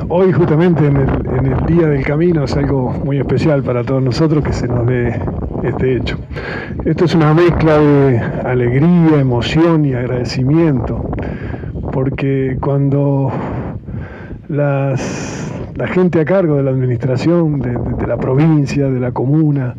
Hoy justamente en el Día del Camino es algo muy especial para todos nosotros que se nos dé este hecho. Esto es una mezcla de alegría, emoción y agradecimiento, porque cuando la gente a cargo de la administración de la provincia, de la comuna,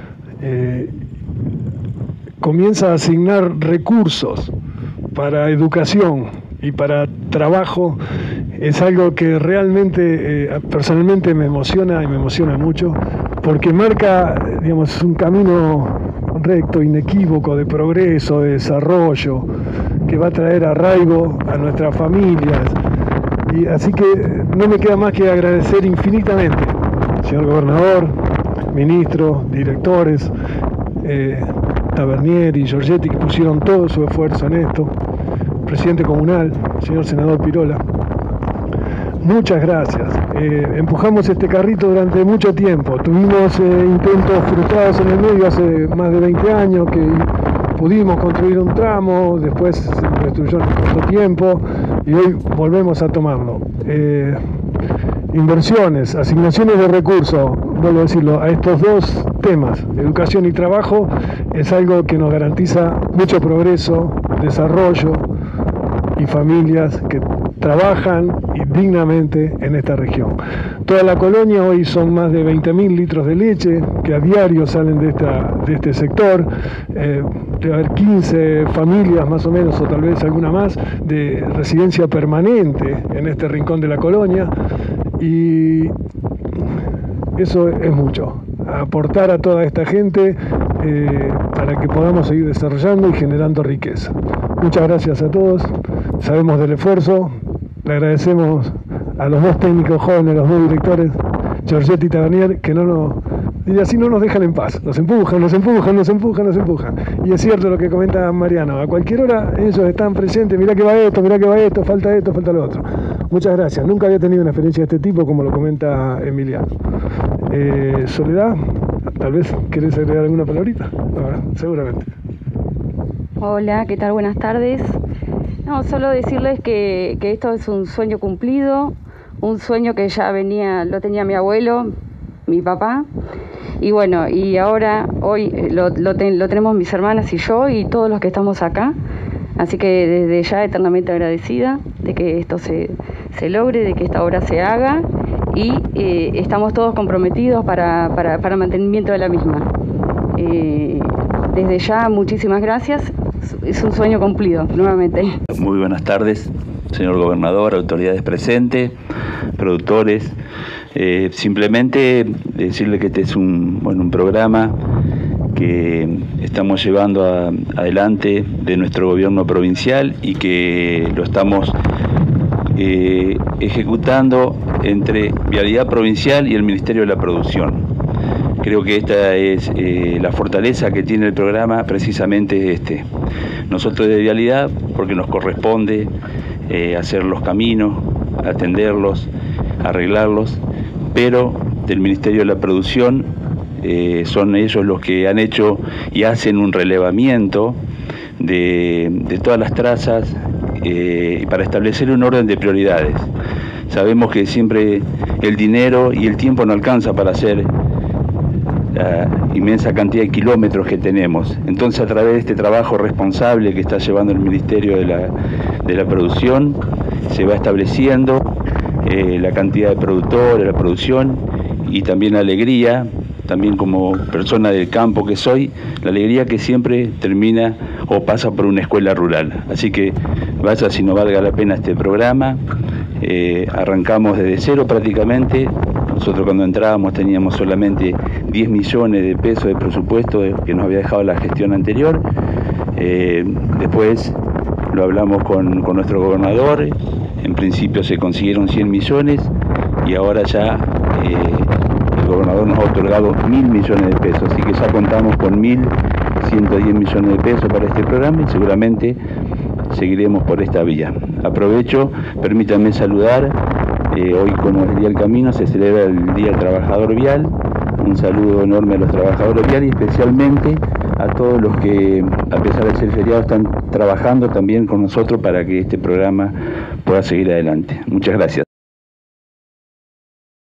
comienza a asignar recursos para educación y para trabajo, es algo que realmente personalmente me emociona y me emociona mucho, porque marca, digamos, un camino recto, inequívoco de progreso, de desarrollo, que va a traer arraigo a nuestras familias. Y así que no me queda más que agradecer infinitamente, señor gobernador, ministros, directores, Tabernier y Giorgetti, que pusieron todo su esfuerzo en esto, presidente comunal, señor senador Pirola. Muchas gracias. Empujamos este carrito durante mucho tiempo. Tuvimos intentos frustrados en el medio hace más de 20 años que pudimos construir un tramo, después se destruyó en corto tiempo y hoy volvemos a tomarlo. Inversiones, asignaciones de recursos, vuelvo a decirlo, a estos dos temas, educación y trabajo, es algo que nos garantiza mucho progreso, desarrollo y familias que trabajan dignamente en esta región. Toda la colonia hoy son más de 20.000 litros de leche que a diario salen de este sector. Debe haber 15 familias más o menos, o tal vez alguna más, de residencia permanente en este rincón de la colonia, y eso es mucho. Aportar a toda esta gente para que podamos seguir desarrollando y generando riqueza. Muchas gracias a todos, sabemos del esfuerzo, le agradecemos a los dos técnicos jóvenes, los dos directores, Giorgetti y Tabernier, que y así no nos dejan en paz, nos empujan. Y es cierto lo que comenta Mariano, a cualquier hora ellos están presentes, mirá que va esto, falta lo otro. Muchas gracias, nunca había tenido una experiencia de este tipo como lo comenta Emiliano. Soledad, tal vez querés agregar alguna palabrita. Seguramente. Hola, ¿qué tal? Buenas tardes. No, solo decirles que esto es un sueño cumplido, un sueño que ya lo tenía mi abuelo, mi papá, y bueno, y ahora, hoy lo tenemos mis hermanas y yo y todos los que estamos acá, así que desde ya eternamente agradecida de que esto se logre, de que esta obra se haga, y estamos todos comprometidos para el mantenimiento de la misma. Desde ya, muchísimas gracias. Es un sueño cumplido, nuevamente. Muy buenas tardes, señor gobernador, autoridades presentes, productores. Simplemente decirle que este es un programa que estamos llevando adelante de nuestro gobierno provincial y que lo estamos ejecutando entre Vialidad Provincial y el Ministerio de la Producción. Creo que esta es la fortaleza que tiene el programa, precisamente Nosotros de Vialidad, porque nos corresponde hacer los caminos, atenderlos, arreglarlos, pero del Ministerio de la Producción son ellos los que han hecho y hacen un relevamiento de todas las trazas para establecer un orden de prioridades. Sabemos que siempre el dinero y el tiempo no alcanza para hacer la inmensa cantidad de kilómetros que tenemos. Entonces, a través de este trabajo responsable que está llevando el Ministerio de la Producción, se va estableciendo la cantidad de productores, la producción, y también la alegría, también como persona del campo que soy, la alegría que siempre termina o pasa por una escuela rural. Así que vaya si no valga la pena este programa. Arrancamos desde cero prácticamente. Nosotros cuando entrábamos teníamos solamente 10 millones de pesos de presupuesto que nos había dejado la gestión anterior. Después lo hablamos con nuestro gobernador. En principio se consiguieron 100 millones y ahora ya el gobernador nos ha otorgado 1.000 millones de pesos. Así que ya contamos con 1.110 millones de pesos para este programa y seguramente seguiremos por esta vía. Aprovecho, permítanme saludar. Hoy, como es el Día del Camino, se celebra el Día del Trabajador Vial. Un saludo enorme a los trabajadores viales y especialmente a todos los que, a pesar de ser feriado, están trabajando también con nosotros para que este programa pueda seguir adelante. Muchas gracias.